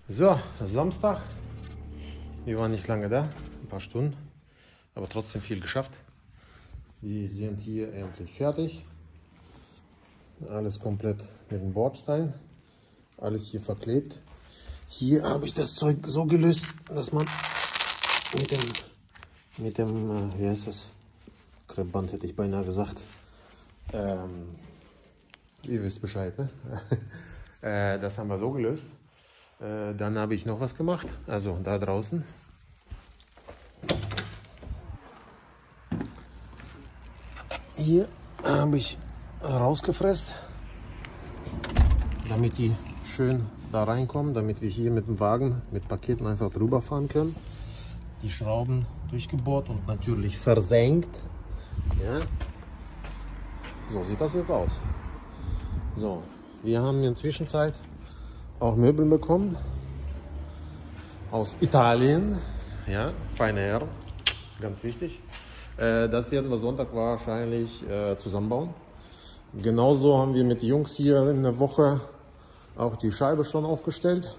So, Samstag. Wir waren nicht lange da, ein paar Stunden, aber trotzdem viel geschafft. Wir sind hier endlich fertig. Alles komplett mit dem Bordstein. Alles hier verklebt. Hier habe ich das Zeug so gelöst, dass man mit dem wie heißt das? Kreppband hätte ich beinahe gesagt. Ihr wisst Bescheid, ne? Das haben wir so gelöst. Dann habe ich noch was gemacht, also da draußen. Hier habe ich rausgefräst, damit die schön da reinkommen, damit wir hier mit dem Wagen, mit Paketen einfach drüber fahren können. Die Schrauben durchgebohrt und natürlich versenkt. Ja. So sieht das jetzt aus. So, wir haben in der Zwischenzeit auch Möbel bekommen aus Italien, ja, feine Herren, ganz wichtig. Das werden wir Sonntag wahrscheinlich zusammenbauen. Genauso haben wir mit den Jungs hier in der Woche auch die Scheibe schon aufgestellt.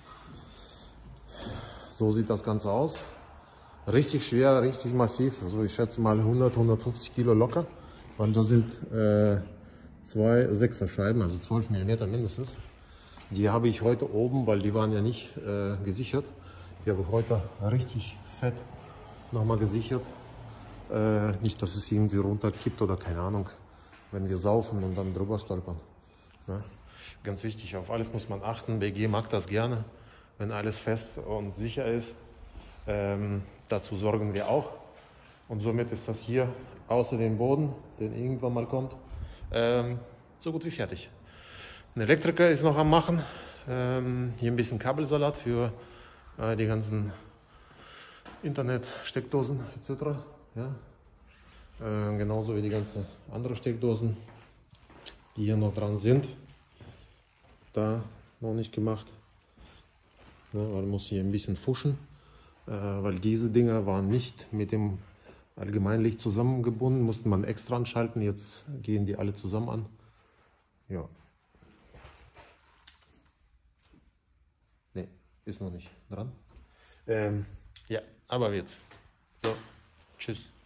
So sieht das Ganze aus. Richtig schwer, richtig massiv, also ich schätze mal 150 Kilo locker, weil da sind zwei 6er Scheiben, also 12 mm mindestens. Die habe ich heute oben, weil die waren ja nicht gesichert. Die habe ich heute richtig fett nochmal gesichert. Nicht, dass es irgendwie runterkippt oder keine Ahnung, wenn wir saufen und dann drüber stolpern. Ja? Ganz wichtig, auf alles muss man achten. BG mag das gerne, wenn alles fest und sicher ist. Dazu sorgen wir auch. Und somit ist das hier außer dem Boden, den irgendwann mal kommt, so gut wie fertig. Ein Elektriker ist noch am Machen. Hier ein bisschen Kabelsalat für die ganzen Internet-Steckdosen etc. Ja? Genauso wie die ganzen anderen Steckdosen, die hier noch dran sind. Da noch nicht gemacht. Ja, man muss hier ein bisschen fuschen, weil diese Dinger waren nicht mit dem Allgemeinlicht zusammengebunden, musste man extra anschalten. Jetzt gehen die alle zusammen an. Ja. Ne, ist noch nicht dran. Ja, aber wird's. So, tschüss.